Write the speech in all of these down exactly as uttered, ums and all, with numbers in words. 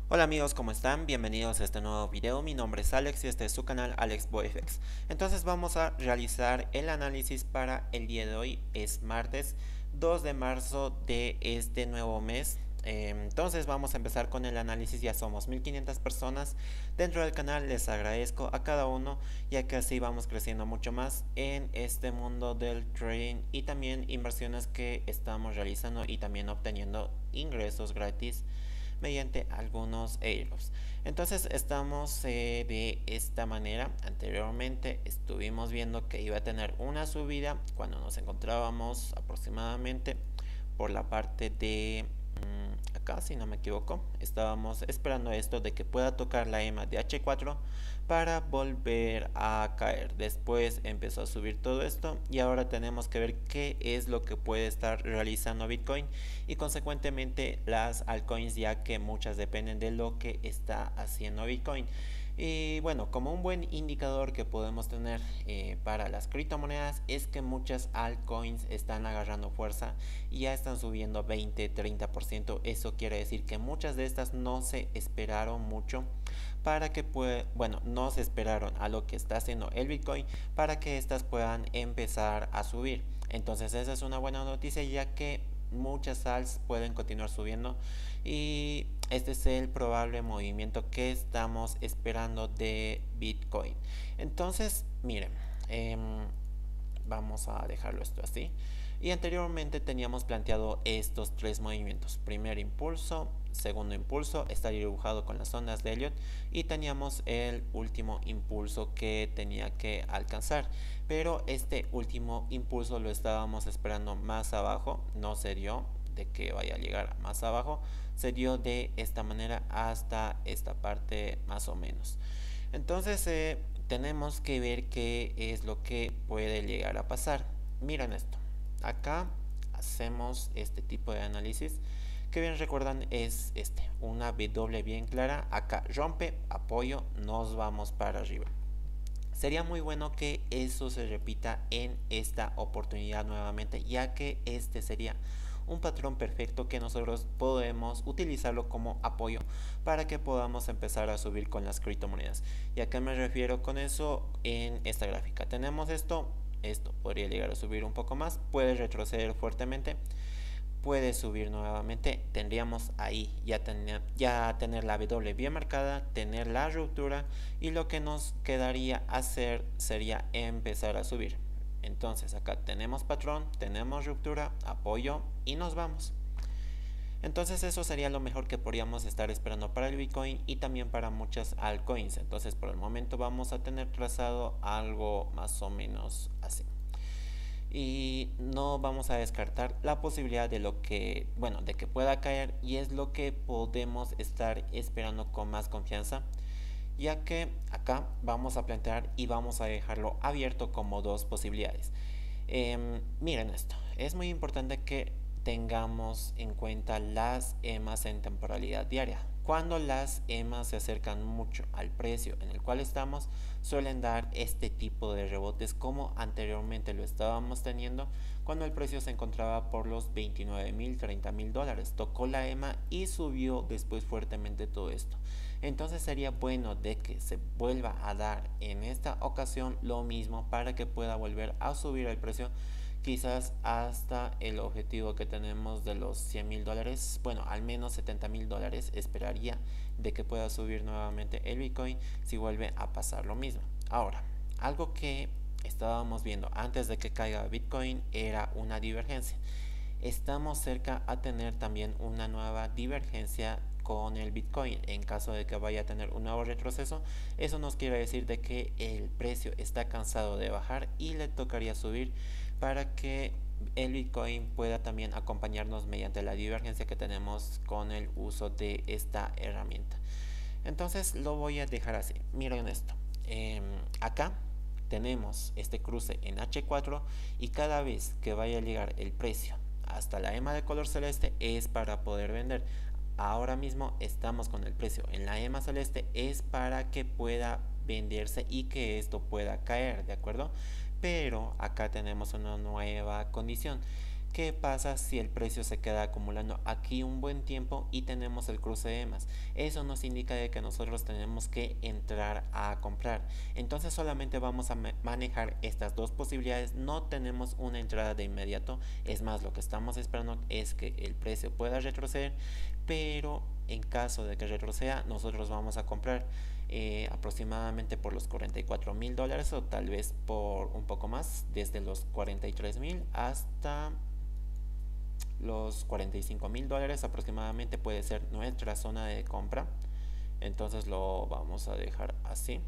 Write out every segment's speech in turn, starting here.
Hola amigos, ¿cómo están? Bienvenidos a este nuevo video. Mi nombre es Alex y este es su canal AlexBoyFX. Entonces vamos a realizar el análisis para el día de hoy. Es martes dos de marzo de este nuevo mes. Eh, Entonces vamos a empezar con el análisis. Ya somos mil quinientas personas dentro del canal. Les agradezco a cada uno, ya que así vamos creciendo mucho más en este mundo del trading y también inversiones que estamos realizando y también obteniendo ingresos gratis mediante algunos airdrops. Entonces estamos eh, de esta manera. Anteriormente estuvimos viendo que iba a tener una subida cuando nos encontrábamos aproximadamente por la parte de mmm, acá, si no me equivoco. Estábamos esperando esto de que pueda tocar la EMA de H cuatro para volver a caer. Después empezó a subir todo esto y ahora tenemos que ver qué es lo que puede estar realizando Bitcoin y consecuentemente las altcoins, ya que muchas dependen de lo que está haciendo Bitcoin. Y bueno, como un buen indicador que podemos tener eh, para las criptomonedas es que muchas altcoins están agarrando fuerza y ya están subiendo veinte treinta por ciento. Eso quiere decir que muchas de estas no se esperaron mucho para que pueda, bueno, no se esperaron a lo que está haciendo el Bitcoin para que estas puedan empezar a subir. Entonces esa es una buena noticia, ya que muchas alts pueden continuar subiendo y este es el probable movimiento que estamos esperando de Bitcoin. Entonces miren, eh, vamos a dejarlo esto así. Y anteriormente teníamos planteado estos tres movimientos: primer impulso, segundo impulso, está dibujado con las ondas de Elliot, y teníamos el último impulso que tenía que alcanzar. Pero este último impulso lo estábamos esperando más abajo, no se dio de que vaya a llegar más abajo, se dio de esta manera hasta esta parte más o menos. Entonces eh, tenemos que ver qué es lo que puede llegar a pasar. Miren esto, acá hacemos este tipo de análisis que bien recuerdan es este, una W bien clara, acá rompe, apoyo, nos vamos para arriba. Sería muy bueno que eso se repita en esta oportunidad nuevamente, ya que este sería un patrón perfecto que nosotros podemos utilizarlo como apoyo para que podamos empezar a subir con las criptomonedas. ¿Y a qué me refiero con eso? En esta gráfica tenemos esto, esto podría llegar a subir un poco más, puede retroceder fuertemente, puede subir nuevamente. Tendríamos ahí ya, ten, ya tener la W bien marcada, tener la ruptura, y lo que nos quedaría hacer sería empezar a subir. Entonces acá tenemos patrón, tenemos ruptura, apoyo y nos vamos. Entonces eso sería lo mejor que podríamos estar esperando para el Bitcoin y también para muchas altcoins. Entonces por el momento vamos a tener trazado algo más o menos así. Y no vamos a descartar la posibilidad de lo que, bueno, de que pueda caer, y es lo que podemos estar esperando con más confianza, ya que acá vamos a plantear y vamos a dejarlo abierto como dos posibilidades. Eh, miren esto, es muy importante que tengamos en cuenta las EMAs en temporalidad diaria. Cuando las EMAs se acercan mucho al precio en el cual estamos, suelen dar este tipo de rebotes como anteriormente lo estábamos teniendo cuando el precio se encontraba por los veintinueve mil, treinta mil dólares. Tocó la EMA y subió después fuertemente todo esto. Entonces sería bueno de que se vuelva a dar en esta ocasión lo mismo para que pueda volver a subir el precio, quizás hasta el objetivo que tenemos de los cien mil dólares. Bueno, al menos setenta mil dólares esperaría de que pueda subir nuevamente el Bitcoin si vuelve a pasar lo mismo. Ahora, algo que estábamos viendo antes de que caiga Bitcoin era una divergencia. Estamos cerca a tener también una nueva divergencia con el Bitcoin. En caso de que vaya a tener un nuevo retroceso, eso nos quiere decir de que el precio está cansado de bajar y le tocaría subir para que el Bitcoin pueda también acompañarnos mediante la divergencia que tenemos con el uso de esta herramienta. Entonces lo voy a dejar así. Miren esto, eh, acá tenemos este cruce en H cuatro y cada vez que vaya a llegar el precio hasta la EMA de color celeste es para poder vender. Ahora mismo estamos con el precio en la EMA celeste, es para que pueda venderse y que esto pueda caer, ¿de acuerdo? Pero acá tenemos una nueva condición, ¿Qué pasa si el precio se queda acumulando aquí un buen tiempo y tenemos el cruce de E M A s? Eso nos indica de que nosotros tenemos que entrar a comprar. Entonces solamente vamos a manejar estas dos posibilidades. No tenemos una entrada de inmediato. Es más, lo que estamos esperando es que el precio pueda retroceder, pero en caso de que retroceda, nosotros vamos a comprar eh, aproximadamente por los cuarenta y cuatro mil dólares o tal vez por un poco más, desde los cuarenta y tres mil hasta los cuarenta y cinco mil dólares aproximadamente puede ser nuestra zona de compra. Entonces lo vamos a dejar así.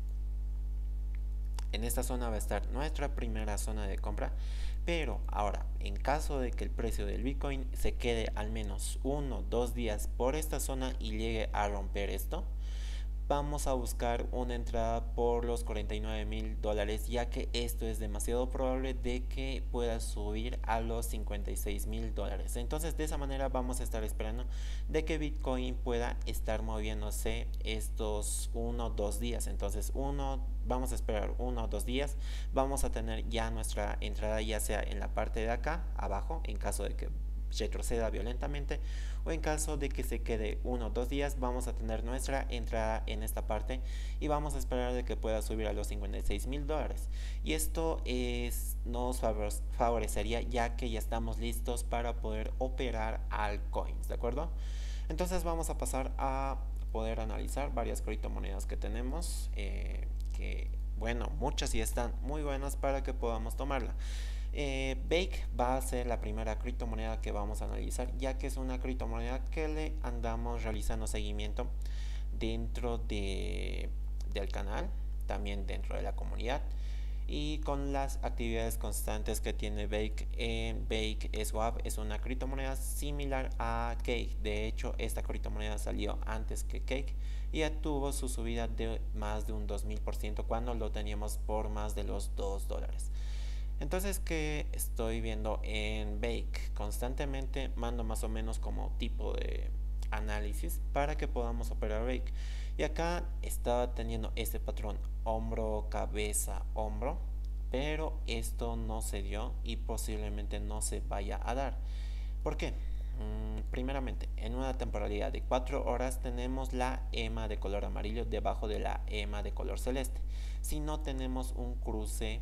En esta zona va a estar nuestra primera zona de compra. Pero ahora, en caso de que el precio del Bitcoin se quede al menos uno o dos días por esta zona y llegue a romper esto, vamos a buscar una entrada por los cuarenta y nueve mil dólares, ya que esto es demasiado probable de que pueda subir a los cincuenta y seis mil dólares. Entonces de esa manera vamos a estar esperando de que Bitcoin pueda estar moviéndose estos uno o dos días. Entonces uno vamos a esperar uno o dos días, vamos a tener ya nuestra entrada, ya sea en la parte de acá abajo en caso de que retroceda violentamente, o en caso de que se quede uno o dos días vamos a tener nuestra entrada en esta parte y vamos a esperar de que pueda subir a los cincuenta y seis mil dólares, y esto es, nos favorecería ya que ya estamos listos para poder operar altcoins, ¿de acuerdo? Entonces vamos a pasar a poder analizar varias criptomonedas que tenemos, eh, que bueno, muchas sí están muy buenas para que podamos tomarla. Eh, Bake va a ser la primera criptomoneda que vamos a analizar, ya que es una criptomoneda que le andamos realizando seguimiento dentro de, del canal, también dentro de la comunidad, y con las actividades constantes que tiene Bake. Eh, Bake Swap es una criptomoneda similar a Cake. De hecho, esta criptomoneda salió antes que Cake y ya tuvo su subida de más de un dos mil por ciento cuando lo teníamos por más de los dos dólares. Entonces, ¿qué estoy viendo en Bake? Constantemente mando más o menos como tipo de análisis para que podamos operar Bake. Y acá estaba teniendo este patrón hombro, cabeza, hombro, pero esto no se dio y posiblemente no se vaya a dar. ¿Por qué? Mm, primeramente, en una temporalidad de cuatro horas tenemos la E M A de color amarillo debajo de la E M A de color celeste. Si no tenemos un cruce,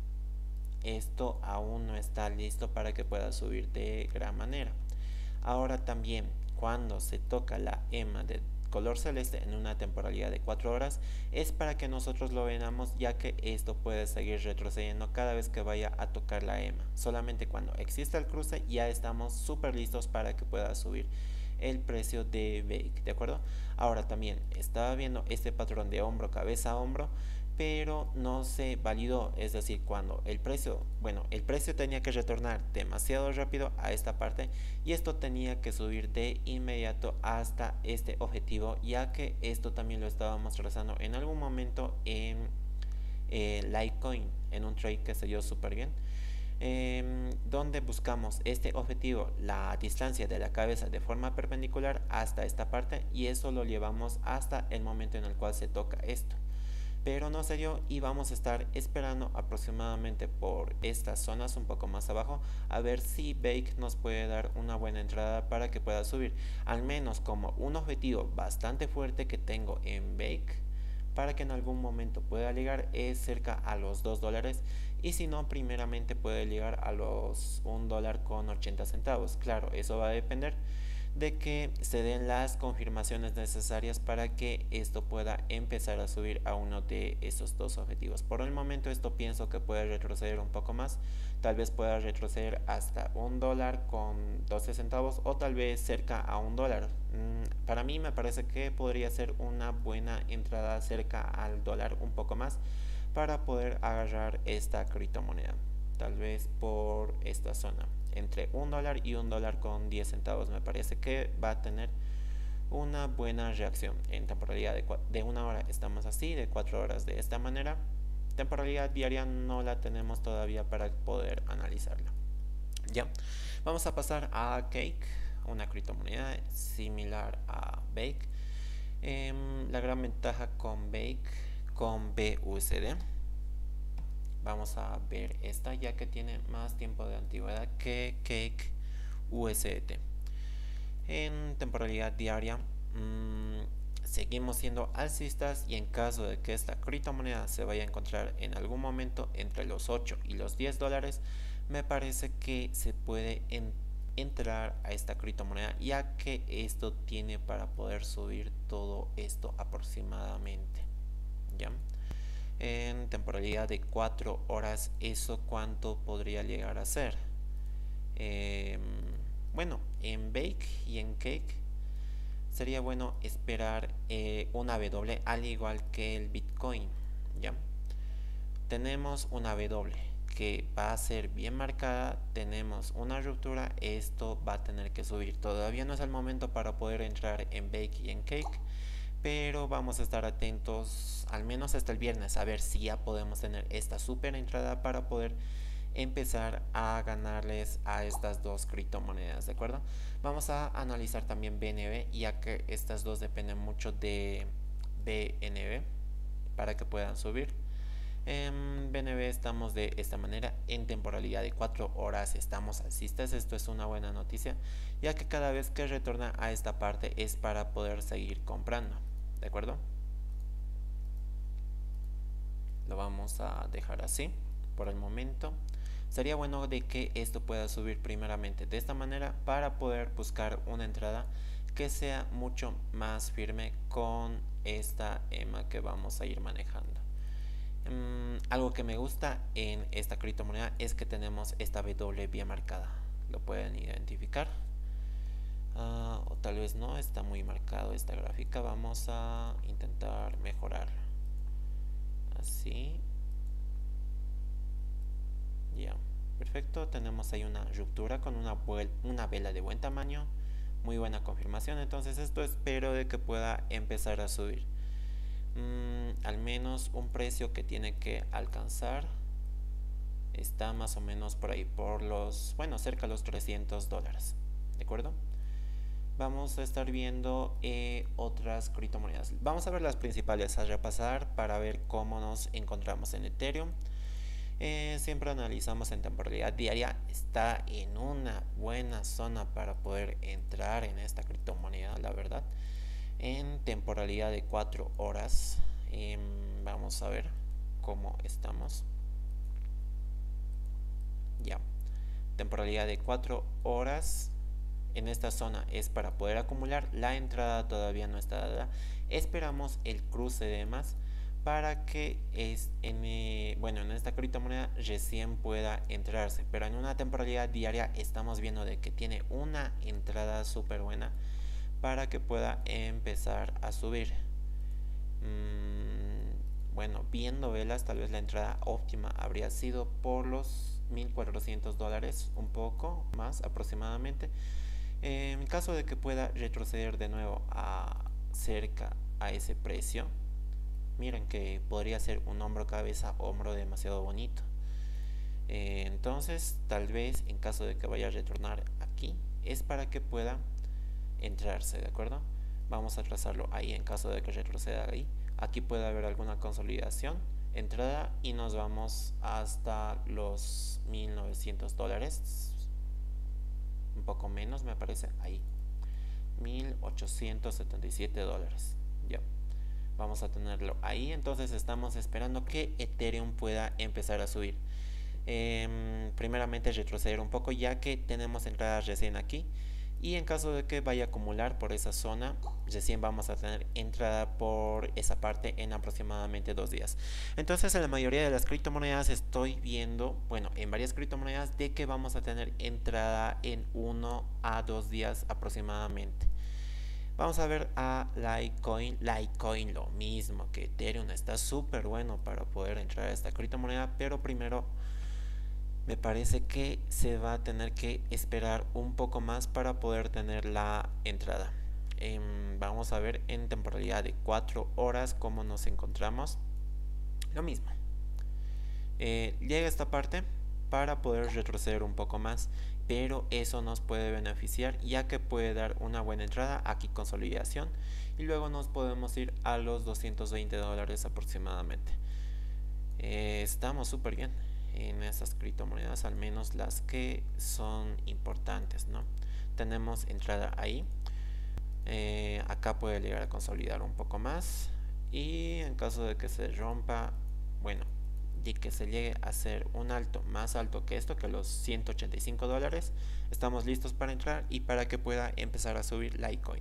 esto aún no está listo para que pueda subir de gran manera. Ahora también, cuando se toca la E M A de color celeste en una temporalidad de cuatro horas, es para que nosotros lo veamos, ya que esto puede seguir retrocediendo cada vez que vaya a tocar la E M A. Solamente cuando exista el cruce ya estamos súper listos para que pueda subir el precio de Bake, ¿de acuerdo? Ahora también estaba viendo este patrón de hombro, cabeza, hombro, pero no se validó, es decir, cuando el precio, bueno, el precio tenía que retornar demasiado rápido a esta parte y esto tenía que subir de inmediato hasta este objetivo, ya que esto también lo estábamos trazando en algún momento en eh, Litecoin, en un trade que se dio súper bien, eh, donde buscamos este objetivo, la distancia de la cabeza de forma perpendicular hasta esta parte, y eso lo llevamos hasta el momento en el cual se toca esto, pero no se dio y vamos a estar esperando aproximadamente por estas zonas un poco más abajo a ver si Bake nos puede dar una buena entrada para que pueda subir, al menos como un objetivo bastante fuerte que tengo en Bake para que en algún momento pueda llegar es cerca a los dos dólares, y si no, primeramente puede llegar a los un dólar con ochenta centavos. Claro, eso va a depender de que se den las confirmaciones necesarias para que esto pueda empezar a subir a uno de estos dos objetivos. Por el momento esto pienso que puede retroceder un poco más, tal vez pueda retroceder hasta un dólar con doce centavos o tal vez cerca a un dólar. Mm, para mí me parece que podría ser una buena entrada cerca al dólar, un poco más, para poder agarrar esta criptomoneda, tal vez por esta zona entre un dólar y un dólar con diez centavos. Me parece que va a tener una buena reacción. En temporalidad de, de una hora estamos así, de cuatro horas de esta manera. Temporalidad diaria no la tenemos todavía para poder analizarla. Ya, vamos a pasar a Cake, una criptomoneda similar a Bake. Eh, la gran ventaja con Bake, con B U S D, vamos a ver esta ya que tiene más tiempo de antigüedad que Cake U S D T. En temporalidad diaria mmm, seguimos siendo alcistas, y en caso de que esta criptomoneda se vaya a encontrar en algún momento entre los ocho y los diez dólares, me parece que se puede en, entrar a esta criptomoneda, ya que esto tiene para poder subir todo esto aproximadamente. ¿Ya? En temporalidad de cuatro horas, ¿eso cuánto podría llegar a ser? Eh, bueno, en Bake y en Cake sería bueno esperar eh, una W, al igual que el Bitcoin. ¿Ya? Tenemos una W que va a ser bien marcada, tenemos una ruptura, esto va a tener que subir. Todavía no es el momento para poder entrar en Bake y en Cake, pero vamos a estar atentos al menos hasta el viernes a ver si ya podemos tener esta super entrada para poder empezar a ganarles a estas dos criptomonedas, ¿de acuerdo? Vamos a analizar también B N B, ya que estas dos dependen mucho de B N B para que puedan subir. En B N B estamos de esta manera, en temporalidad de cuatro horas estamos alcistas. Esto es una buena noticia, ya que cada vez que retorna a esta parte es para poder seguir comprando, ¿de acuerdo? Lo vamos a dejar así por el momento. Sería bueno de que esto pueda subir primeramente de esta manera para poder buscar una entrada que sea mucho más firme con esta E M A que vamos a ir manejando. Um, algo que me gusta en esta criptomoneda es que tenemos esta W bien marcada. Lo pueden identificar. Uh, o tal vez no, está muy marcado esta gráfica. Vamos a intentar mejorar. Así. Ya, perfecto. Tenemos ahí una ruptura con una, una vela de buen tamaño. Muy buena confirmación. Entonces esto espero de que pueda empezar a subir. Mm, al menos un precio que tiene que alcanzar está más o menos por ahí, por los, bueno, cerca de los trescientos dólares. ¿De acuerdo? Vamos a estar viendo eh, otras criptomonedas. Vamos a ver las principales, a repasar para ver cómo nos encontramos en Ethereum. Eh, siempre analizamos en temporalidad diaria, está en una buena zona para poder entrar en esta criptomoneda, la verdad. En temporalidad de cuatro horas, eh, vamos a ver cómo estamos. Ya, temporalidad de cuatro horas. En esta zona es para poder acumular. La entrada todavía no está dada. Esperamos el cruce de más para que es en, eh, bueno, en esta criptomoneda recién pueda entrarse. Pero en una temporalidad diaria estamos viendo de que tiene una entrada súper buena para que pueda empezar a subir. Mm, bueno, viendo velas, tal vez la entrada óptima habría sido por los mil cuatrocientos dólares, un poco más aproximadamente. En caso de que pueda retroceder de nuevo a cerca a ese precio, miren que podría ser un hombro cabeza hombro demasiado bonito. Eh, entonces tal vez en caso de que vaya a retornar aquí es para que pueda entrarse, ¿de acuerdo? Vamos a trazarlo ahí en caso de que retroceda ahí. Aquí puede haber alguna consolidación, entrada, y nos vamos hasta los mil novecientos dólares. Un poco menos me parece, ahí mil ochocientos setenta y siete dólares. Ya, vamos a tenerlo ahí. Entonces estamos esperando que Ethereum pueda empezar a subir. Eh, primeramente retroceder un poco, ya que tenemos entradas recién aquí, y en caso de que vaya a acumular por esa zona, recién vamos a tener entrada por esa parte en aproximadamente dos días. Entonces en la mayoría de las criptomonedas estoy viendo, bueno, en varias criptomonedas, de que vamos a tener entrada en uno a dos días aproximadamente. Vamos a ver a Litecoin. Litecoin lo mismo que Ethereum, está súper bueno para poder entrar a esta criptomoneda, pero primero me parece que se va a tener que esperar un poco más para poder tener la entrada. Eh, vamos a ver en temporalidad de cuatro horas cómo nos encontramos. Lo mismo. Eh, llega esta parte para poder retroceder un poco más, pero eso nos puede beneficiar, ya que puede dar una buena entrada, aquí consolidación, y luego nos podemos ir a los doscientos veinte dólares aproximadamente. Eh, estamos súper bien en estas criptomonedas, al menos las que son importantes, ¿no? Tenemos entrada ahí. Eh, acá puede llegar a consolidar un poco más. Y en caso de que se rompa, bueno, de que se llegue a hacer un alto más alto que esto, que los ciento ochenta y cinco dólares, estamos listos para entrar y para que pueda empezar a subir Litecoin.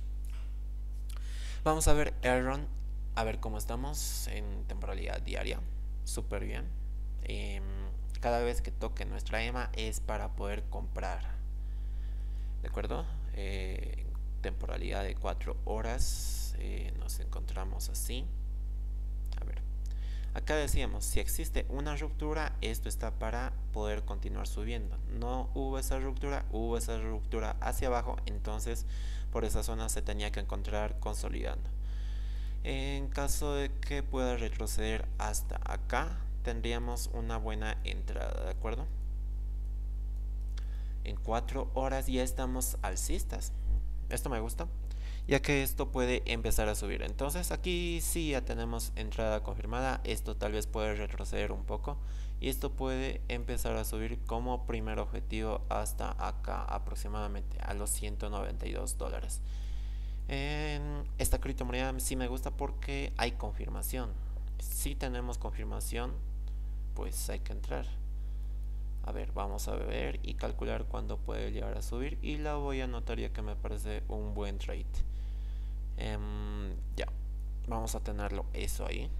Vamos a ver Elrond, a ver cómo estamos en temporalidad diaria. Súper bien. Eh, cada vez que toque nuestra E M A es para poder comprar. ¿De acuerdo? Eh, temporalidad de cuatro horas. Eh, nos encontramos así. A ver. Acá decíamos, si existe una ruptura, esto está para poder continuar subiendo. No hubo esa ruptura, hubo esa ruptura hacia abajo, entonces por esa zona se tenía que encontrar consolidando. En caso de que pueda retroceder hasta acá, tendríamos una buena entrada, ¿de acuerdo? En cuatro horas ya estamos alcistas. Esto me gusta, ya que esto puede empezar a subir. Entonces aquí sí ya tenemos entrada confirmada. Esto tal vez puede retroceder un poco y esto puede empezar a subir como primer objetivo hasta acá, aproximadamente a los ciento noventa y dos dólares. En esta criptomoneda sí me gusta porque hay confirmación. Si tenemos confirmación, pues hay que entrar. A ver, vamos a ver y calcular cuándo puede llegar a subir, y la voy a anotar ya que me parece un buen trade. Um, ya, vamos a tenerlo eso ahí.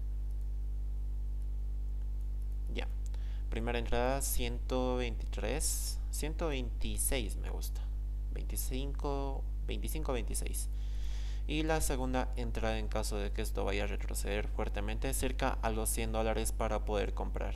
Ya, primera entrada ciento veintitrés, ciento veintiséis me gusta, veinticinco, veinticinco, veintiséis. Y la segunda entrada en caso de que esto vaya a retroceder fuertemente cerca a los cien dólares para poder comprar.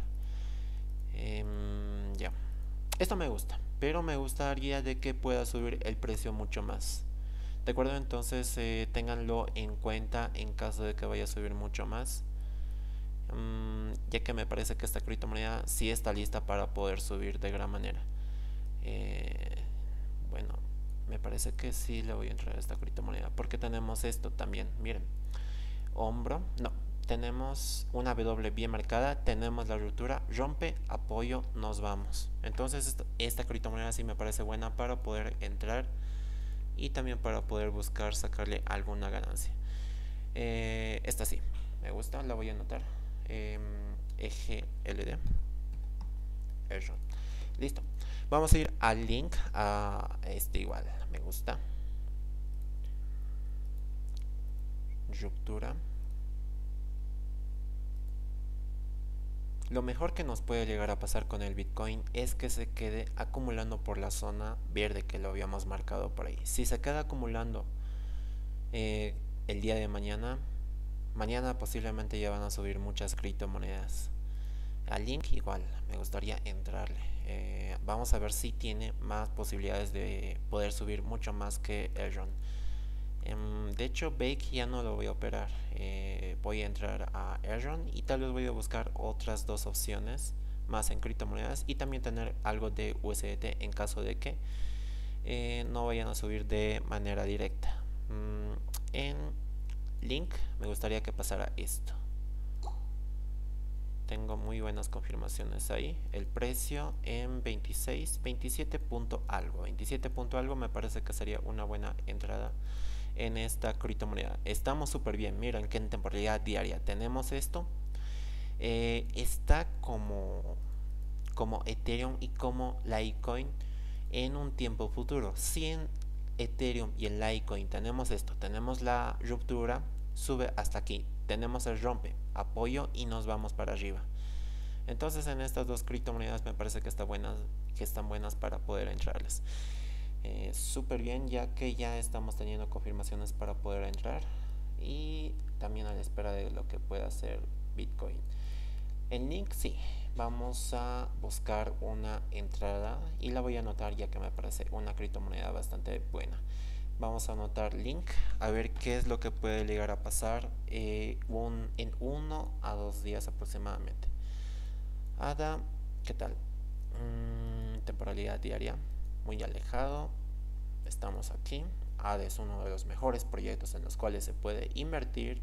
Um, ya, esto me gusta, pero me gustaría de que pueda subir el precio mucho más. De acuerdo, entonces eh, ténganlo en cuenta en caso de que vaya a subir mucho más. Um, ya que me parece que esta criptomoneda sí está lista para poder subir de gran manera. Eh, bueno, me parece que sí le voy a entrar a esta criptomoneda porque tenemos esto también. Miren, hombro, no, tenemos una W bien marcada, tenemos la ruptura, rompe, apoyo, nos vamos. Entonces esta, esta criptomoneda sí me parece buena para poder entrar y también para poder buscar sacarle alguna ganancia. Eh, esta sí, me gusta, la voy a anotar. Eh, E G L D. Eso. Listo. Vamos a ir al link, a este igual, me gusta. Ruptura. Lo mejor que nos puede llegar a pasar con el Bitcoin es que se quede acumulando por la zona verde que lo habíamos marcado por ahí. Si se queda acumulando eh, el día de mañana, mañana posiblemente ya van a subir muchas criptomonedas. Al link igual, me gustaría entrarle. Eh, vamos a ver si tiene más posibilidades de poder subir mucho más que Elrond. Um, de hecho, Bake ya no lo voy a operar. Eh, voy a entrar a Elrond y tal vez voy a buscar otras dos opciones más en criptomonedas y también tener algo de U S D T en caso de que eh, no vayan a subir de manera directa. Um, en link me gustaría que pasara esto. Tengo muy buenas confirmaciones ahí. El precio en veintiséis, veintisiete punto algo. veintisiete punto algo me parece que sería una buena entrada en esta criptomoneda. Estamos súper bien. Miren que en temporalidad diaria tenemos esto. Eh, está como, como Ethereum y como Litecoin en un tiempo futuro. Si en Ethereum y en Litecoin tenemos esto, tenemos la ruptura, sube hasta aquí, tenemos el rompe, apoyo y nos vamos para arriba. Entonces en estas dos criptomonedas me parece que, está buenas, que están buenas para poder entrarles. Eh, súper bien, ya que ya estamos teniendo confirmaciones para poder entrar y también a la espera de lo que pueda hacer Bitcoin. En link sí, vamos a buscar una entrada y la voy a anotar ya que me parece una criptomoneda bastante buena. Vamos a anotar link, a ver qué es lo que puede llegar a pasar eh, un, en uno a dos días aproximadamente. A D A, ¿qué tal? Mm, temporalidad diaria, muy alejado. Estamos aquí. A D A es uno de los mejores proyectos en los cuales se puede invertir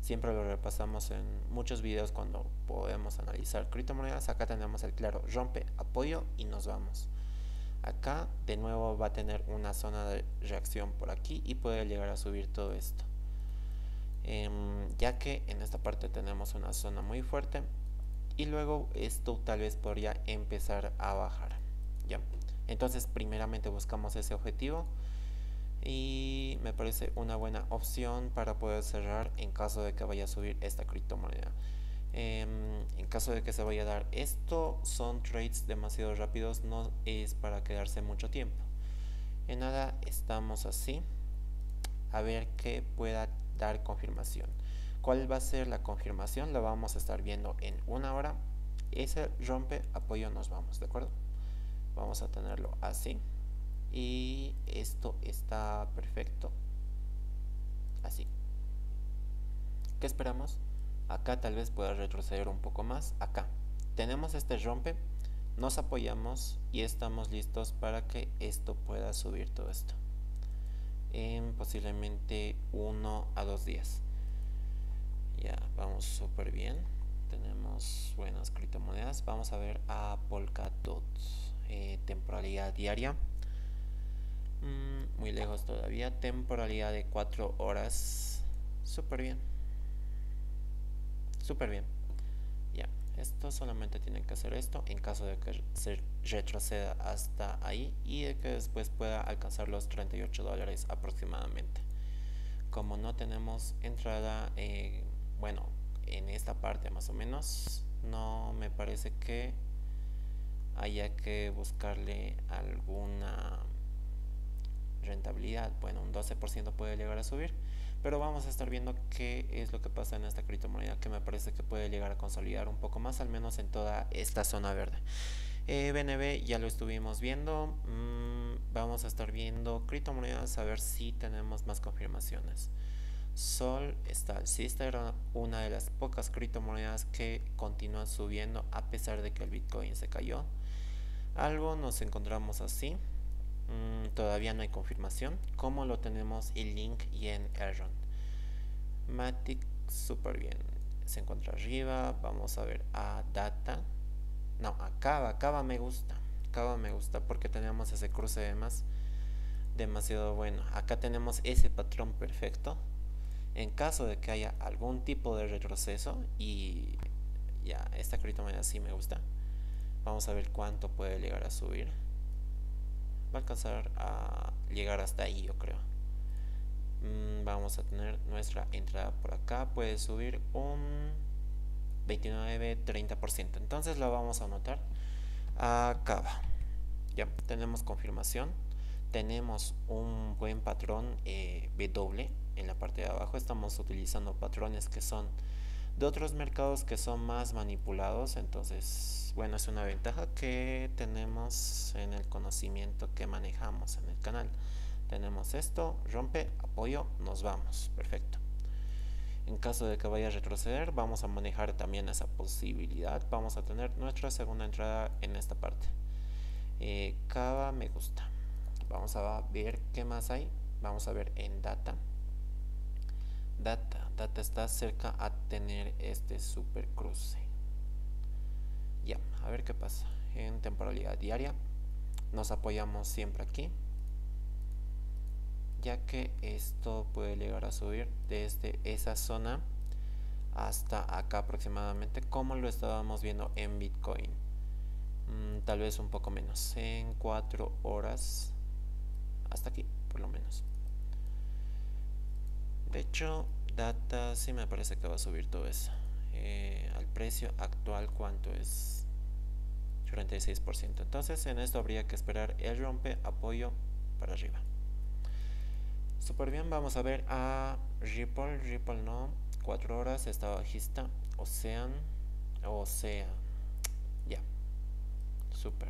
siempre lo repasamos en muchos videos cuando podemos analizar criptomonedas. Acá tenemos el claro rompe, apoyo y nos vamos. Acá de nuevo va a tener una zona de reacción por aquí y puede llegar a subir todo esto, eh, ya que en esta parte tenemos una zona muy fuerte y luego esto tal vez podría empezar a bajar. Ya, entonces primeramente buscamos ese objetivo y me parece una buena opción para poder cerrar en caso de que vaya a subir esta criptomoneda. Eh, en caso de que se vaya a dar esto, son trades demasiado rápidos, no es para quedarse mucho tiempo. En nada, estamos así, a ver que pueda dar confirmación. ¿Cuál va a ser la confirmación? Lo vamos a estar viendo en una hora. Ese rompe, apoyo, nos vamos, ¿de acuerdo? Vamos a tenerlo así y esto está perfecto, así. ¿Qué esperamos? Acá tal vez pueda retroceder un poco más. Acá tenemos este rompe, nos apoyamos y estamos listos para que esto pueda subir todo esto en posiblemente uno a dos días. Ya, vamos súper bien, tenemos buenas criptomonedas. Vamos a ver a Polkadot, eh, temporalidad diaria, mm, muy lejos todavía, temporalidad de cuatro horas, súper bien, súper bien. Ya, esto solamente tienen que hacer esto en caso de que se retroceda hasta ahí y de que después pueda alcanzar los treinta y ocho dólares aproximadamente. Como no tenemos entrada, eh, bueno, en esta parte más o menos, no me parece que haya que buscarle alguna rentabilidad. Bueno, un doce por ciento puede llegar a subir, pero vamos a estar viendo qué es lo que pasa en esta criptomoneda, que me parece que puede llegar a consolidar un poco más, al menos en toda esta zona verde. eh, B N B ya lo estuvimos viendo. mm, vamos a estar viendo criptomonedas a ver si tenemos más confirmaciones. Sol está alcista, era una de las pocas criptomonedas que continúan subiendo a pesar de que el Bitcoin se cayó. Algo nos encontramos así. Mm, todavía no hay confirmación. Como lo tenemos en Link y en Elrond. Matic, súper bien. Se encuentra arriba. Vamos a ver a Data. No, a Kava. Kava me gusta. Kava me gusta porque tenemos ese cruce de más demasiado bueno. Acá tenemos ese patrón perfecto. En caso de que haya algún tipo de retroceso, y ya esta criptomoneda sí me gusta, vamos a ver cuánto puede llegar a subir. Va a alcanzar a llegar hasta ahí, yo creo. Mm, vamos a tener nuestra entrada por acá, puede subir un veintinueve treinta por ciento. Entonces lo vamos a anotar. Acaba. Ya tenemos confirmación. Tenemos un buen patrón eh, W en la parte de abajo. Estamos utilizando patrones que son de otros mercados que son más manipulados. Entonces, bueno, es una ventaja que tenemos en el conocimiento que manejamos en el canal. Tenemos esto, rompe, apoyo, nos vamos. Perfecto. En caso de que vaya a retroceder, vamos a manejar también esa posibilidad. Vamos a tener nuestra segunda entrada en esta parte. Eh, Kava me gusta. Vamos a ver qué más hay. Vamos a ver en Data. Data, Data está cerca a tener este super cruce. Ya, a ver qué pasa. En temporalidad diaria nos apoyamos siempre aquí, ya que esto puede llegar a subir desde esa zona hasta acá aproximadamente, como lo estábamos viendo en Bitcoin. Mm, tal vez un poco menos, en cuatro horas hasta aquí por lo menos. De hecho, Data sí me parece que va a subir todo eso. Eh, al precio actual, ¿cuánto es? treinta y seis por ciento. Entonces en esto habría que esperar el rompe, apoyo para arriba. Súper bien, vamos a ver a Ripple. Ripple no, cuatro horas, está bajista. Ocean, Ocean, ya, súper.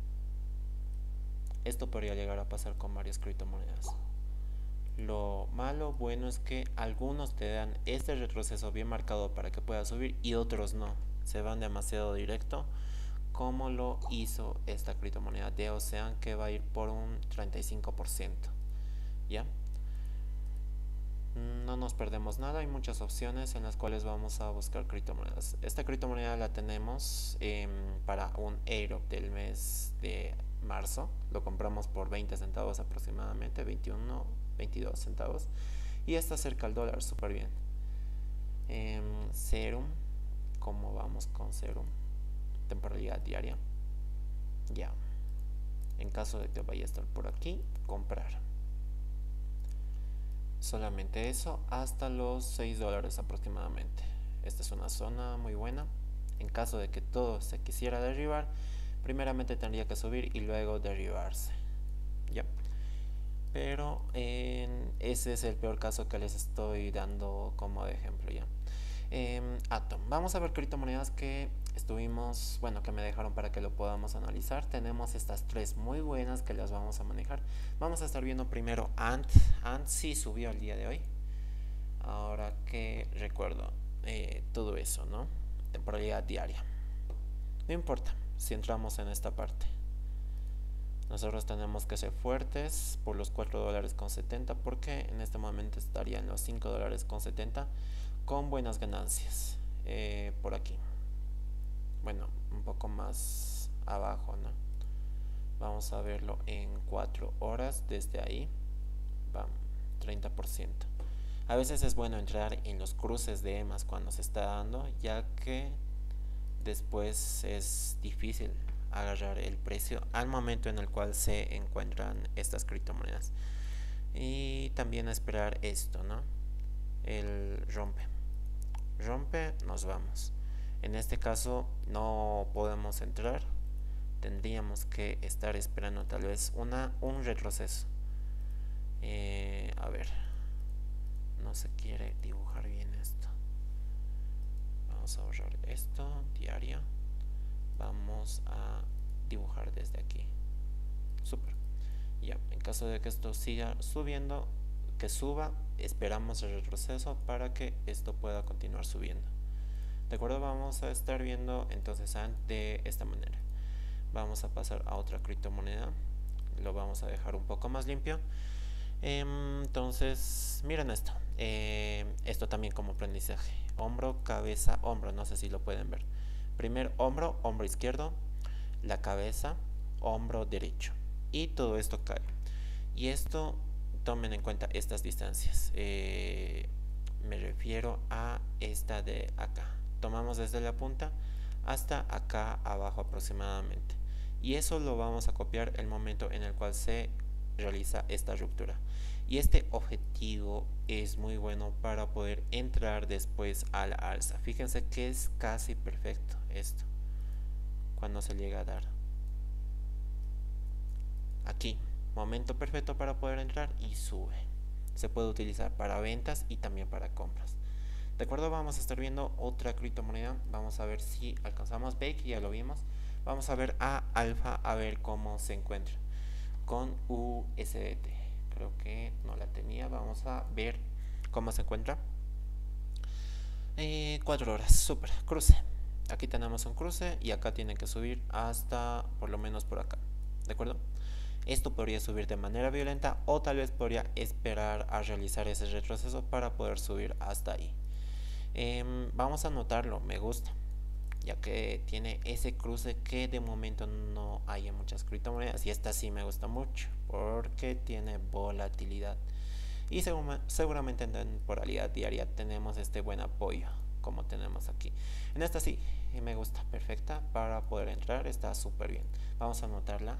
Esto podría llegar a pasar con varias criptomonedas. Lo malo, bueno, es que algunos te dan este retroceso bien marcado para que pueda subir y otros no. Se van demasiado directo, como lo hizo esta criptomoneda de Ocean, que va a ir por un treinta y cinco por ciento. ¿Ya? no nos perdemos nada, hay muchas opciones en las cuales vamos a buscar criptomonedas. Esta criptomoneda la tenemos eh, para un airdrop del mes de marzo, lo compramos por veinte centavos aproximadamente, veintiuno, veintidós centavos, y está cerca al dólar, súper bien. eh, Serum, ¿cómo vamos con Serum? Temporalidad diaria, ya, en caso de que vaya a estar por aquí, comprar. Solamente eso, hasta los seis dólares aproximadamente. Esta es una zona muy buena. En caso de que todo se quisiera derribar, primeramente tendría que subir y luego derribarse. Ya. Pero eh, ese es el peor caso que les estoy dando como de ejemplo ya. Eh, Atom. Vamos a ver criptomonedas que estuvimos, bueno, que me dejaron para que lo podamos analizar. Tenemos estas tres muy buenas que las vamos a manejar. Vamos a estar viendo primero Ant. Ant sí subió el día de hoy. Ahora que recuerdo eh, todo eso, ¿no? Temporalidad diaria. No importa si entramos en esta parte. Nosotros tenemos que ser fuertes por los cuatro dólares con setenta, porque en este momento estaría en los cinco dólares con setenta con buenas ganancias. Eh, por aquí, bueno, un poco más abajo, ¿no? Vamos a verlo en cuatro horas. Desde ahí va treinta por ciento. A veces es bueno entrar en los cruces de E M As cuando se está dando, ya que después es difícil agarrar el precio al momento en el cual se encuentran estas criptomonedas. Y también esperar esto, ¿no? El rompe. Rompe, nos vamos. En este caso no podemos entrar. Tendríamos que estar esperando tal vez una, un retroceso. Eh, a ver. No se quiere dibujar bien esto. Vamos a borrar esto. Diario. Vamos a dibujar desde aquí. Super. Ya, en caso de que esto siga subiendo, que suba, esperamos el retroceso para que esto pueda continuar subiendo. De acuerdo, vamos a estar viendo entonces de esta manera. Vamos a pasar a otra criptomoneda. Lo vamos a dejar un poco más limpio. Entonces, miren esto. Eh, esto también como aprendizaje. Hombro, cabeza, hombro. No sé si lo pueden ver. Primer hombro, hombro izquierdo. La cabeza, hombro derecho. Y todo esto cae. Y esto, tomen en cuenta estas distancias. Eh, me refiero a esta de acá. Tomamos desde la punta hasta acá abajo aproximadamente. Y eso lo vamos a copiar el momento en el cual se realiza esta ruptura. Y este objetivo es muy bueno para poder entrar después a la alza. Fíjense que es casi perfecto esto cuando se llega a dar. Aquí, momento perfecto para poder entrar y sube. Se puede utilizar para ventas y también para compras. De acuerdo, vamos a estar viendo otra criptomoneda. Vamos a ver si alcanzamos Bake, ya lo vimos. Vamos a ver a Alfa, a ver cómo se encuentra con U S D T. Creo que no la tenía. Vamos a ver cómo se encuentra. Eh, cuatro horas, super, cruce. Aquí tenemos un cruce y acá tienen que subir hasta por lo menos por acá. ¿De acuerdo? Esto podría subir de manera violenta o tal vez podría esperar a realizar ese retroceso para poder subir hasta ahí. Eh, vamos a anotarlo, me gusta, ya que tiene ese cruce que de momento no hay en muchas criptomonedas, y esta sí me gusta mucho porque tiene volatilidad y seguramente en temporalidad diaria tenemos este buen apoyo como tenemos aquí. En esta sí me gusta, perfecta para poder entrar, está súper bien. Vamos a anotarla.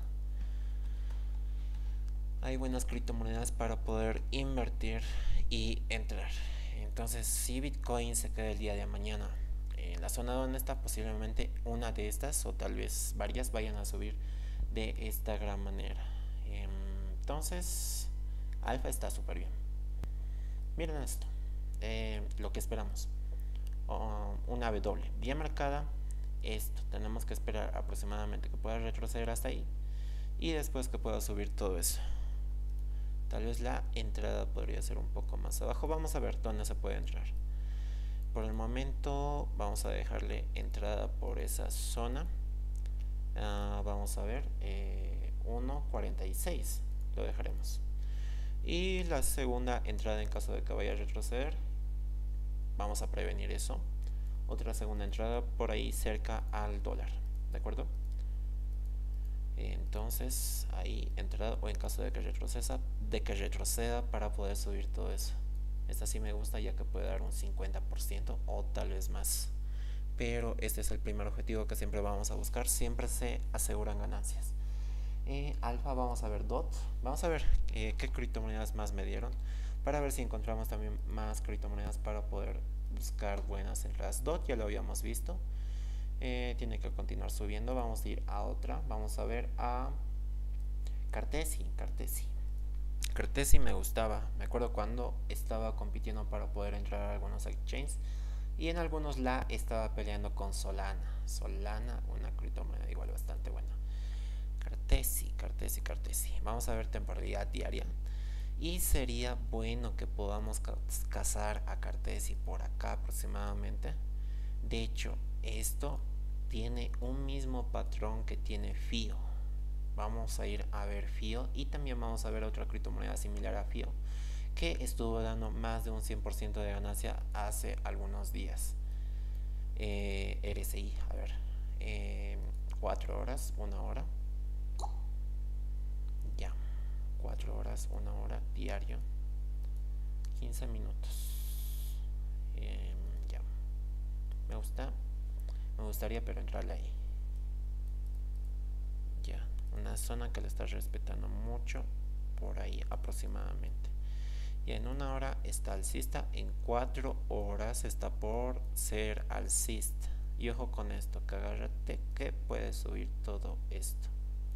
Hay buenas criptomonedas para poder invertir y entrar. Entonces, si Bitcoin se queda el día de mañana en la zona donde está, posiblemente una de estas o tal vez varias vayan a subir de esta gran manera. Entonces, Alfa está súper bien. Miren esto, eh, lo que esperamos. Uh, una W bien marcada. Esto tenemos que esperar aproximadamente que pueda retroceder hasta ahí y después que pueda subir todo eso. Tal vez la entrada podría ser un poco más abajo. Vamos a ver dónde se puede entrar. Por el momento vamos a dejarle entrada por esa zona. Uh, vamos a ver, eh, uno cuarenta y seis lo dejaremos. Y la segunda entrada en caso de que vaya a retroceder, vamos a prevenir eso. Otra segunda entrada por ahí cerca al dólar, ¿de acuerdo? Entonces ahí entrada o en caso de que retroceda, de que retroceda para poder subir todo eso. Esta sí me gusta ya que puede dar un cincuenta por ciento o tal vez más. Pero este es el primer objetivo que siempre vamos a buscar. Siempre se aseguran ganancias. Eh, alfa, vamos a ver D O T. Vamos a ver eh, qué criptomonedas más me dieron. Para ver si encontramos también más criptomonedas para poder buscar buenas entradas. D O T ya lo habíamos visto. Eh, tiene que continuar subiendo. Vamos a ir a otra. Vamos a ver a Cartesi. Cartesi. Cartesi me gustaba. Me acuerdo cuando estaba compitiendo para poder entrar a algunos exchanges. Y en algunos la estaba peleando con Solana. Solana, una criptomoneda igual bastante buena. Cartesi, Cartesi, Cartesi. Vamos a ver temporalidad diaria. Y sería bueno que podamos cazar a Cartesi por acá aproximadamente. De hecho, esto tiene un mismo patrón que tiene Fio. Vamos a ir a ver Fio y también vamos a ver otra criptomoneda similar a Fio que estuvo dando más de un cien por ciento de ganancia hace algunos días. eh, R S I, a ver, eh, cuatro horas, una hora, ya, cuatro horas, una hora, diario, quince minutos, eh, ya, me gusta, me gustaría pero entrarle ahí, ya, una zona que le está respetando mucho, por ahí aproximadamente. Y en una hora está alcista, en cuatro horas está por ser alcista. Y ojo con esto, que agárrate que puede subir todo esto.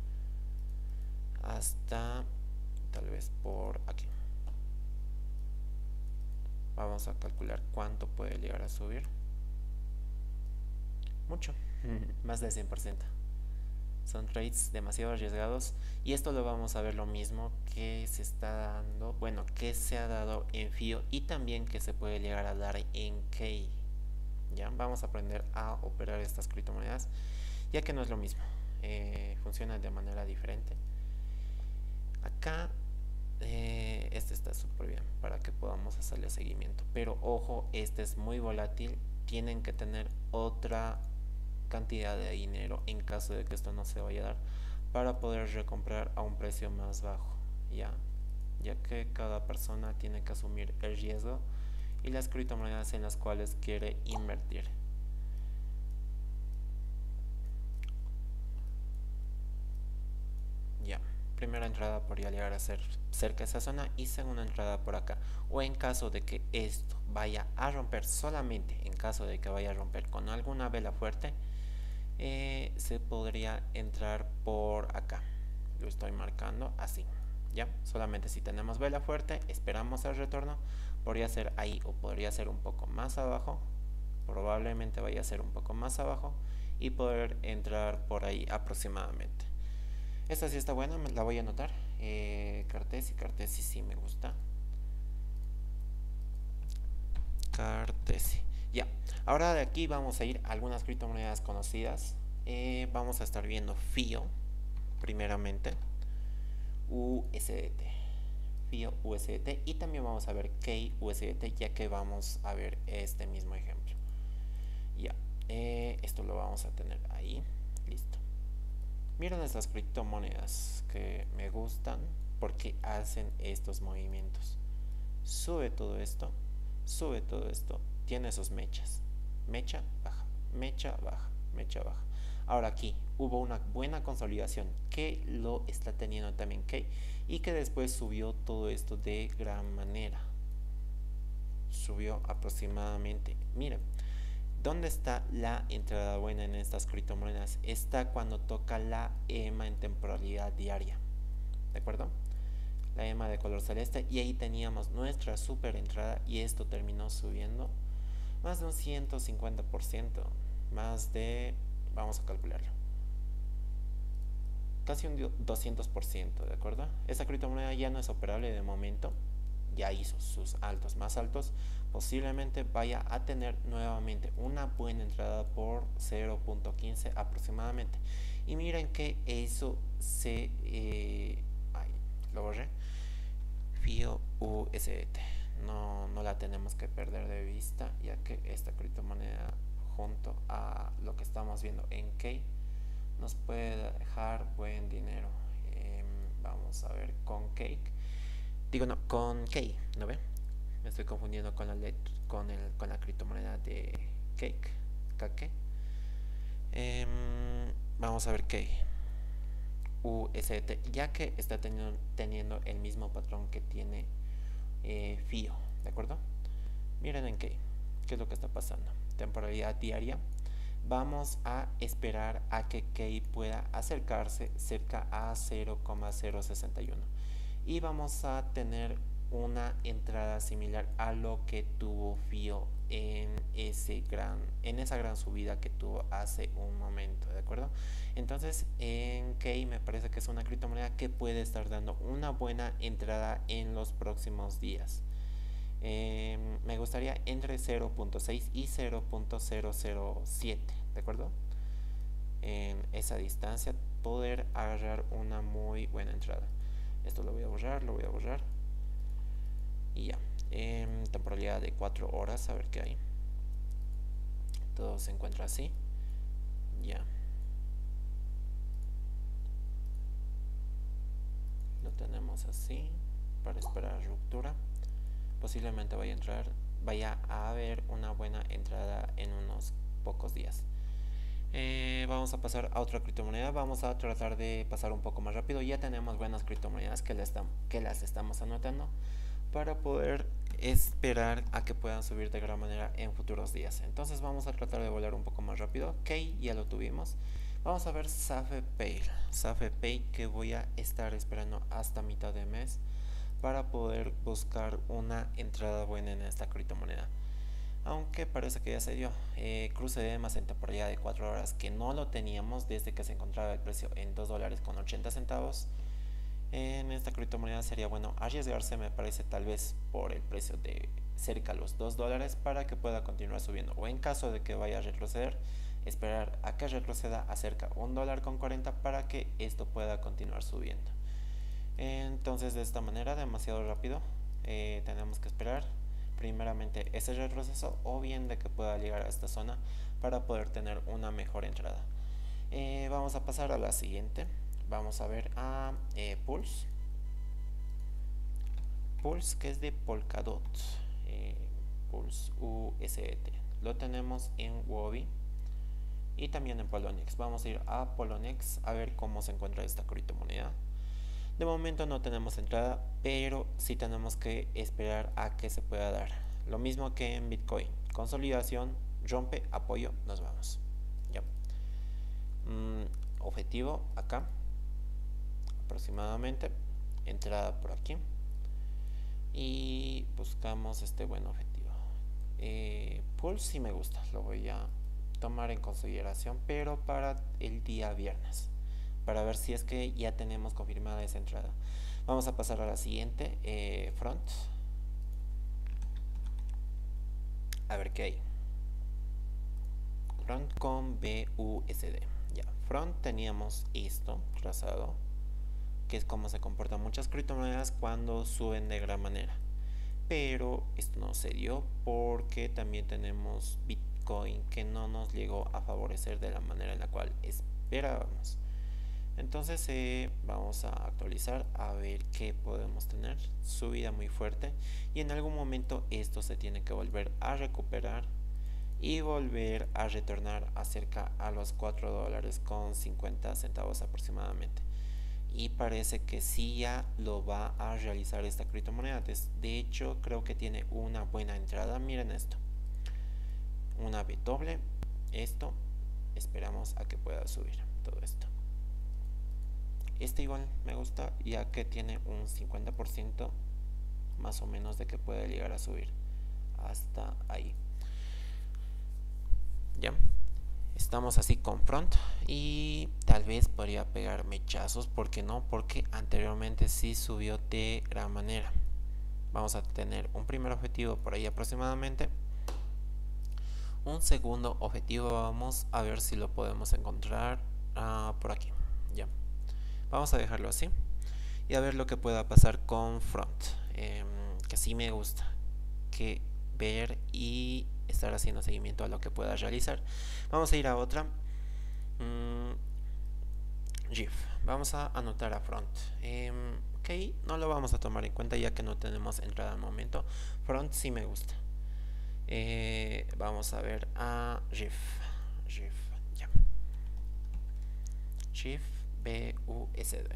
Hasta tal vez por aquí. Vamos a calcular cuánto puede llegar a subir. Mucho, más del cien por ciento. Son trades demasiado arriesgados y esto lo vamos a ver lo mismo que se está dando, bueno, que se ha dado en Fio y también que se puede llegar a dar en K. Ya vamos a aprender a operar estas criptomonedas ya que no es lo mismo, eh, funciona de manera diferente. Acá eh, este está súper bien para que podamos hacerle seguimiento, pero ojo, este es muy volátil, tienen que tener otra cantidad de dinero en caso de que esto no se vaya a dar para poder recomprar a un precio más bajo, ya ya que cada persona tiene que asumir el riesgo y las criptomonedas en las cuales quiere invertir. Ya, primera entrada podría llegar a ser cerca de esa zona y segunda entrada por acá, o en caso de que esto vaya a romper, solamente en caso de que vaya a romper con alguna vela fuerte, Eh, se podría entrar por acá. Lo estoy marcando así, ya, solamente si tenemos vela fuerte esperamos el retorno, podría ser ahí o podría ser un poco más abajo, probablemente vaya a ser un poco más abajo y poder entrar por ahí aproximadamente. Esta sí está buena, la voy a anotar. eh, Cartesi, Cartesi sí me gusta. Cartesi. Ya, ahora de aquí vamos a ir a algunas criptomonedas conocidas. Eh, vamos a estar viendo Fio, primeramente, U S D T, Fio U S D T, y también vamos a ver K U S D T, ya que vamos a ver este mismo ejemplo. Ya, eh, esto lo vamos a tener ahí, listo. Miren estas criptomonedas que me gustan porque hacen estos movimientos. Sube todo esto, sube todo esto, tiene sus mechas, mecha, baja, mecha, baja, mecha, baja. Ahora aquí hubo una buena consolidación que lo está teniendo también K y que después subió todo esto de gran manera. Subió aproximadamente, miren, ¿dónde está la entrada buena en estas criptomonedas? Está cuando toca la E M A en temporalidad diaria, ¿de acuerdo? La E M A de color celeste, y ahí teníamos nuestra super entrada y esto terminó subiendo más de un ciento cincuenta por ciento, más de, vamos a calcularlo, casi un doscientos por ciento, ¿de acuerdo? Esta criptomoneda ya no es operable de momento, ya hizo sus altos más altos, posiblemente vaya a tener nuevamente una buena entrada por cero punto quince aproximadamente. Y miren que eso se... Eh, ay, lo borré. Fio U S D T. No, no la tenemos que perder de vista, ya que esta criptomoneda, junto a lo que estamos viendo en Key, nos puede dejar buen dinero. Eh, vamos a ver con Cake. Digo, no, con Key, ¿no ve? Me estoy confundiendo con la, let con, el, con la criptomoneda de Cake. Kake. Eh, vamos a ver Key. U S D T, ya que está teniendo, teniendo el mismo patrón que tiene eh, Fio, ¿de acuerdo? Miren en qué, qué es lo que está pasando. Temporalidad diaria. Vamos a esperar a que Key pueda acercarse cerca a cero coma cero sesenta y uno y vamos a tener una entrada similar a lo que tuvo Fio en ese gran en esa gran subida que tuvo hace un momento, ¿de acuerdo? Entonces en Key me parece que es una criptomoneda que puede estar dando una buena entrada en los próximos días. Eh, me gustaría entre cero punto seis y cero punto cero cero siete, ¿de acuerdo? En esa distancia poder agarrar una muy buena entrada. Esto lo voy a borrar, lo voy a borrar y ya. Eh, temporalidad de cuatro horas, a ver qué hay. Todo se encuentra así. Ya. Lo tenemos así para esperar ruptura. Posiblemente vaya a entrar, vaya a haber una buena entrada en unos pocos días. Eh, vamos a pasar a otra criptomoneda. Vamos a tratar de pasar un poco más rápido. Ya tenemos buenas criptomonedas que, la que las estamos anotando para poder esperar a que puedan subir de gran manera en futuros días. Entonces vamos a tratar de volar un poco más rápido. Key ya lo tuvimos. Vamos a ver SafePay. SafePay, que voy a estar esperando hasta mitad de mes para poder buscar una entrada buena en esta criptomoneda. Aunque parece que ya se dio. Eh, cruce de más en temporalidad de cuatro horas, que no lo teníamos desde que se encontraba el precio en dos dólares con ochenta centavos. En esta criptomoneda sería bueno arriesgarse, me parece, tal vez por el precio de cerca a los dos dólares para que pueda continuar subiendo, o en caso de que vaya a retroceder, esperar a que retroceda a cerca un dólar con cuarenta para que esto pueda continuar subiendo. Entonces, de esta manera, demasiado rápido, eh, tenemos que esperar primeramente ese retroceso, o bien de que pueda llegar a esta zona para poder tener una mejor entrada. Eh, vamos a pasar a la siguiente. Vamos a ver a eh, Pulse. Pulse, que es de Polkadot. Eh, Pulse U S D T. Lo tenemos en Huobi y también en Poloniex. Vamos a ir a Poloniex a ver cómo se encuentra esta criptomoneda. De momento no tenemos entrada, pero sí tenemos que esperar a que se pueda dar. Lo mismo que en Bitcoin. Consolidación, rompe, apoyo, nos vamos. Ya. Mm, objetivo acá. Aproximadamente. Entrada por aquí. Y buscamos este buen objetivo. Eh, Pulse sí me gusta. Lo voy a tomar en consideración, pero para el día viernes, para ver si es que ya tenemos confirmada esa entrada. Vamos a pasar a la siguiente, eh, Front. A ver qué hay. Front con B U S D. Ya, Front teníamos esto trazado, que es como se comportan muchas criptomonedas cuando suben de gran manera. Pero esto no se dio porque también tenemos Bitcoin que no nos llegó a favorecer de la manera en la cual esperábamos. Entonces eh, vamos a actualizar a ver qué podemos tener. Subida muy fuerte y en algún momento esto se tiene que volver a recuperar y volver a retornar acerca a los cuatro dólares con cincuenta centavos aproximadamente. Y parece que sí ya lo va a realizar esta criptomoneda. De hecho, creo que tiene una buena entrada. Miren esto, una B doble. Esto esperamos a que pueda subir todo esto. Este igual me gusta, ya que tiene un cincuenta por ciento más o menos de que puede llegar a subir hasta ahí. Ya, estamos así con Front y tal vez podría pegar mechazos, ¿por qué no? Porque anteriormente sí subió de gran manera. Vamos a tener un primer objetivo por ahí aproximadamente. Un segundo objetivo, vamos a ver si lo podemos encontrar uh, por aquí. Ya. Vamos a dejarlo así y a ver lo que pueda pasar con Front. eh, que sí me gusta que ver y estar haciendo seguimiento a lo que pueda realizar. Vamos a ir a otra. Mm, G I F. Vamos a anotar a front. Eh, ok, no lo vamos a tomar en cuenta ya que no tenemos entrada al momento. Front sí me gusta. Eh, vamos a ver a G I F. G I F, ya. G I F B U S D.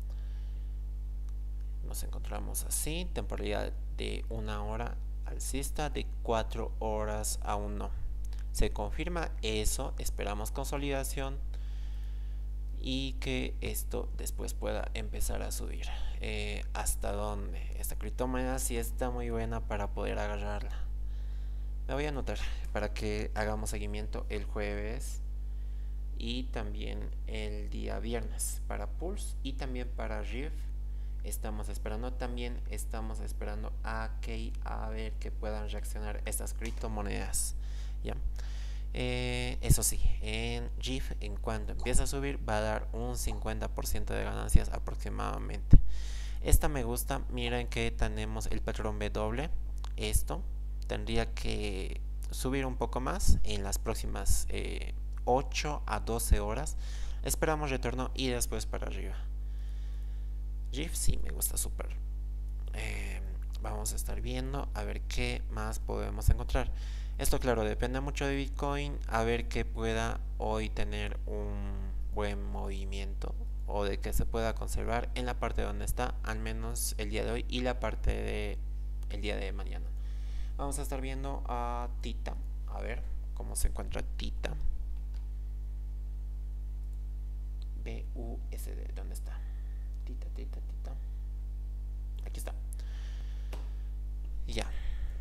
Nos encontramos así. Temporalidad de una hora alcista, de cuatro horas aún no. Se confirma eso, esperamos consolidación y que esto después pueda empezar a subir. Eh, ¿Hasta dónde? Esta criptomoneda sí está muy buena para poder agarrarla. Me voy a anotar para que hagamos seguimiento el jueves y también el día viernes para Pulse y también para R I F. Estamos esperando, también estamos esperando a que a ver que puedan reaccionar estas criptomonedas. Ya. Eh, eso sí, en G I F en cuanto empieza a subir va a dar un cincuenta por ciento de ganancias aproximadamente. Esta me gusta, miren que tenemos el patrón W. Esto tendría que subir un poco más en las próximas eh, ocho a doce horas. Esperamos retorno y después para arriba. G I F sí me gusta súper. Eh, vamos a estar viendo a ver qué más podemos encontrar. Esto claro depende mucho de Bitcoin, a ver que pueda hoy tener un buen movimiento o de que se pueda conservar en la parte donde está, al menos el día de hoy y la parte de el día de mañana. Vamos a estar viendo a Tita, a ver cómo se encuentra Tita. B U S D, ¿dónde está? Tita, Tita, Tita. Aquí está. Ya.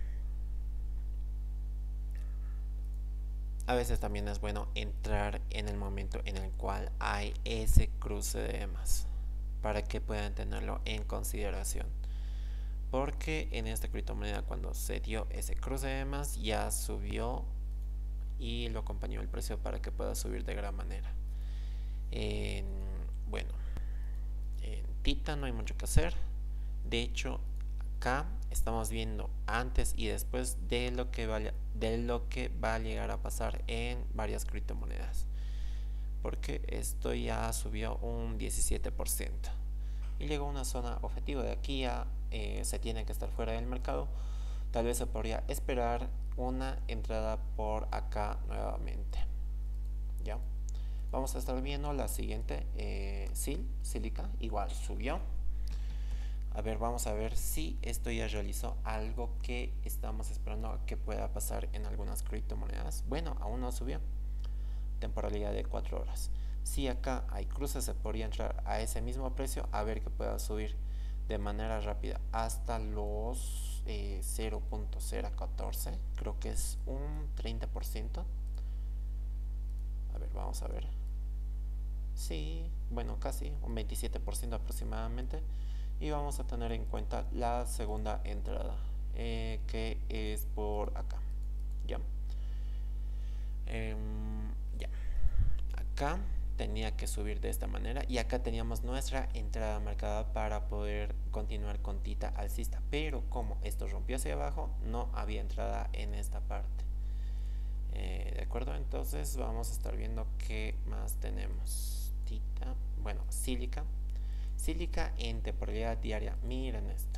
A veces también es bueno entrar en el momento en el cual hay ese cruce de E M As para que puedan tenerlo en consideración, porque en esta criptomoneda cuando se dio ese cruce de E M As ya subió y lo acompañó el precio para que pueda subir de gran manera. En, bueno, en Tita no hay mucho que hacer. De hecho, acá estamos viendo antes y después de lo que va, de lo que va a llegar a pasar en varias criptomonedas, porque esto ya subió un diecisiete por ciento y llegó a una zona objetivo. De aquí ya eh, se tiene que estar fuera del mercado. Tal vez se podría esperar una entrada por acá nuevamente. Ya vamos a estar viendo la siguiente. eh, Sil, Silica igual subió. A ver, vamos a ver si esto ya realizó algo que estamos esperando que pueda pasar en algunas criptomonedas. Bueno, aún no subió. Temporalidad de cuatro horas. Si acá hay cruces, se podría entrar a ese mismo precio, a ver que pueda subir de manera rápida hasta los eh, cero punto cero catorce. Creo que es un treinta por ciento. A ver, vamos a ver. Sí, bueno, casi un veintisiete por ciento aproximadamente. Y vamos a tener en cuenta la segunda entrada, eh, que es por acá. Ya. Eh, ya. Acá tenía que subir de esta manera y acá teníamos nuestra entrada marcada para poder continuar con Tita alcista, pero como esto rompió hacia abajo no había entrada en esta parte. Eh, de acuerdo, entonces vamos a estar viendo qué más tenemos. Tita, bueno, Silica. Silica en temporalidad diaria, miren esto.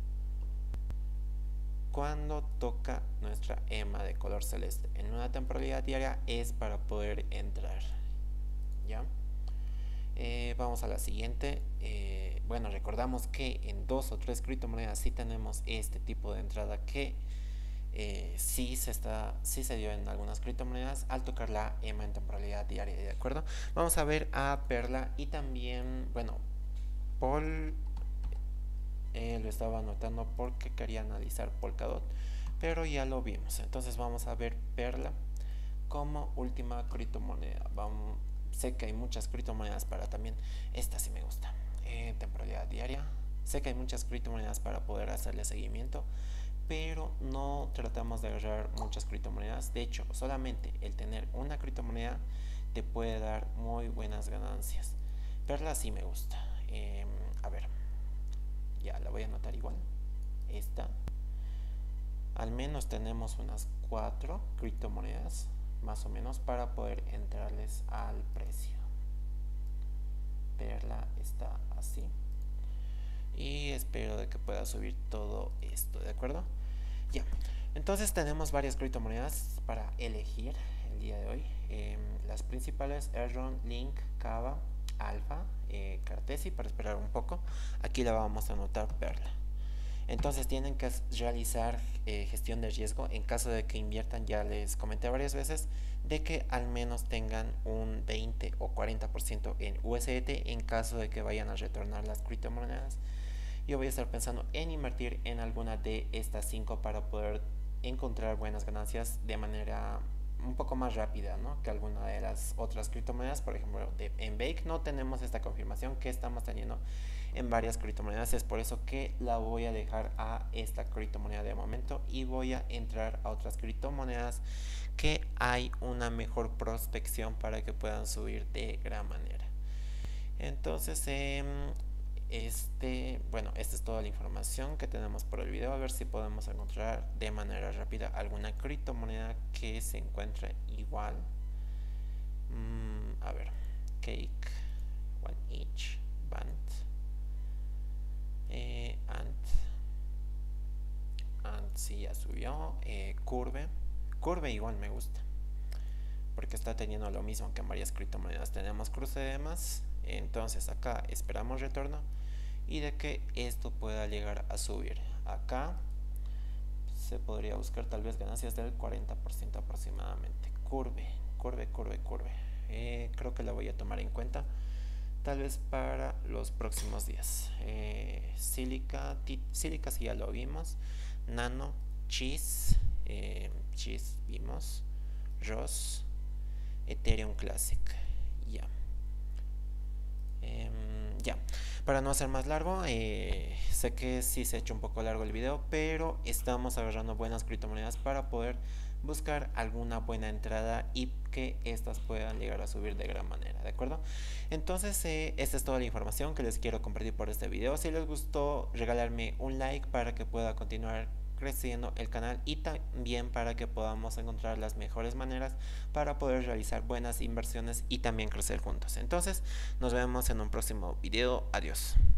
Cuando toca nuestra E M A de color celeste en una temporalidad diaria es para poder entrar. ¿Ya? Eh, vamos a la siguiente. Eh, bueno, recordamos que en dos o tres criptomonedas sí tenemos este tipo de entrada que eh, sí se está, sí se dio en algunas criptomonedas al tocar la E M A en temporalidad diaria, ¿de acuerdo? Vamos a ver a Perla y también, bueno, Paul eh, lo estaba anotando porque quería analizar Polkadot, pero ya lo vimos. Entonces vamos a ver Perla como última criptomoneda. Vamos, sé que hay muchas criptomonedas para también, esta sí me gusta, eh, temporalidad diaria. Sé que hay muchas criptomonedas para poder hacerle seguimiento, pero no tratamos de agarrar muchas criptomonedas. De hecho, solamente el tener una criptomoneda te puede dar muy buenas ganancias. Perla sí me gusta. Eh, a ver, ya la voy a anotar igual. esta. Al menos tenemos unas cuatro criptomonedas más o menos para poder entrarles al precio. Perla está así y espero de que pueda subir todo esto, ¿de acuerdo? Ya, entonces tenemos varias criptomonedas para elegir el día de hoy. Eh, las principales: Erron, Link, Kava, Alpha, eh, Cartesi, para esperar un poco. Aquí la vamos a anotar Perla. Entonces tienen que realizar eh, gestión de riesgo en caso de que inviertan. Ya les comenté varias veces de que al menos tengan un veinte o cuarenta por ciento en U S D T en caso de que vayan a retornar las criptomonedas. Yo voy a estar pensando en invertir en alguna de estas cinco para poder encontrar buenas ganancias de manera un poco más rápida, ¿no?, que alguna de las otras criptomonedas. Por ejemplo, de, en Bake no tenemos esta confirmación que estamos teniendo en varias criptomonedas. Es por eso que la voy a dejar a esta criptomoneda de momento y voy a entrar a otras criptomonedas que hay una mejor prospección para que puedan subir de gran manera. Entonces, eh, este, bueno, esta es toda la información que tenemos por el video. A ver si podemos encontrar de manera rápida alguna criptomoneda que se encuentre igual. Mm, a ver, Cake, One Inch, Band, eh, Ant, Ant sí ya subió, eh, Curve, Curve igual me gusta, porque está teniendo lo mismo que en varias criptomonedas. Tenemos cruce de más, entonces acá esperamos retorno y de que esto pueda llegar a subir. Acá se podría buscar tal vez ganancias del cuarenta por ciento aproximadamente. Curve, curve, curve, curve. Eh, creo que la voy a tomar en cuenta tal vez para los próximos días. Eh, Silica, Silica sí ya lo vimos. Nano, Cheese, eh, Cheese vimos. Ross, Ethereum Classic. Ya. Eh, ya. Para no hacer más largo, eh, sé que sí se ha hecho un poco largo el video, pero estamos agarrando buenas criptomonedas para poder buscar alguna buena entrada y que estas puedan llegar a subir de gran manera, ¿de acuerdo? Entonces, eh, esta es toda la información que les quiero compartir por este video. Si les gustó, regalarme un like para que pueda continuar creciendo el canal y también para que podamos encontrar las mejores maneras para poder realizar buenas inversiones y también crecer juntos. Entonces nos vemos en un próximo video. Adiós.